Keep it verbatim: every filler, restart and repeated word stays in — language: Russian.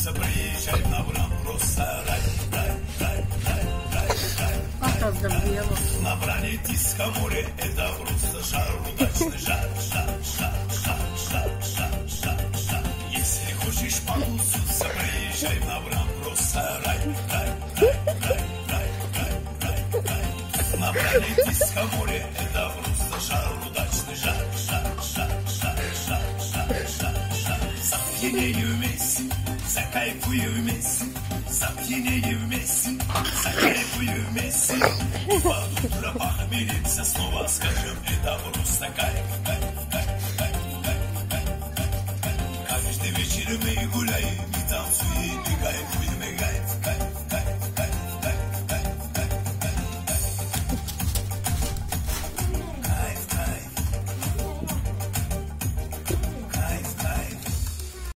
солнце, приезжай на Брам, просто рай, рай, рай, рай, рай, рай. А то здорово. На Бране диско море, это просто жар, удачный жар, жар, жар, жар, жар, жар, жар, жар. Если хочешь покусаться, приезжай на Брам, просто рай, рай, рай, рай, рай, рай, рай, рай. На Бране диско море, это просто жар, удачный жар, жар, жар, жар, жар, жар, жар, жар. Запьянею вместе, закайфую вместе, запьянею вместе, закайфую вместе. И под утро похмелимся, снова скажем, это просто кайф, кайф, кайф, кайф, кайф, кайф, кайф. Каждый вечер мы гуляем, и танцуем, и кайфуем.